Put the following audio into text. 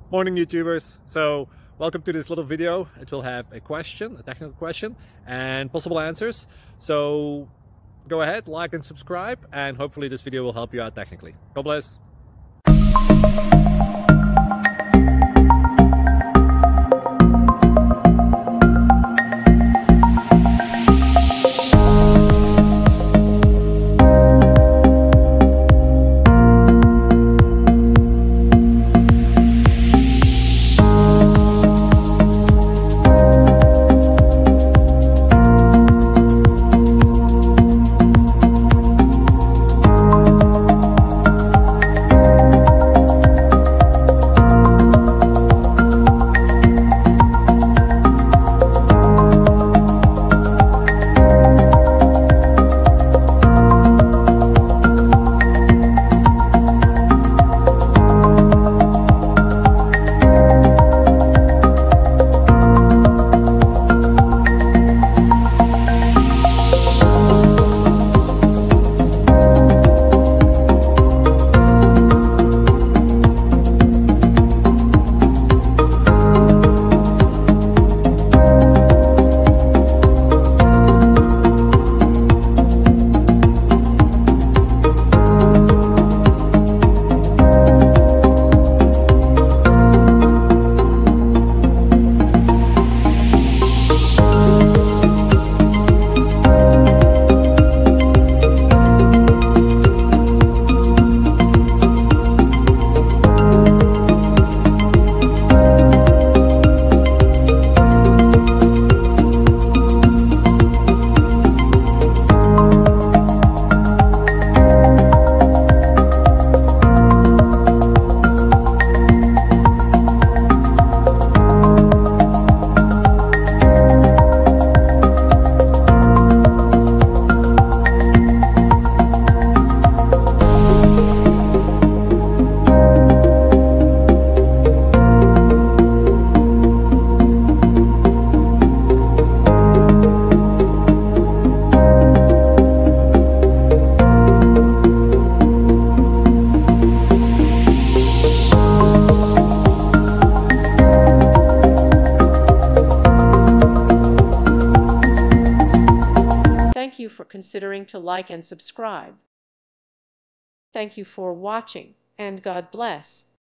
Morning YouTubers. So welcome to this little video. It will have a question, a technical question, and possible answers. So go ahead, like and subscribe, and hopefully this video will help you out technically. God bless. Thank you for considering to like and subscribe. Thank you for watching, and God bless.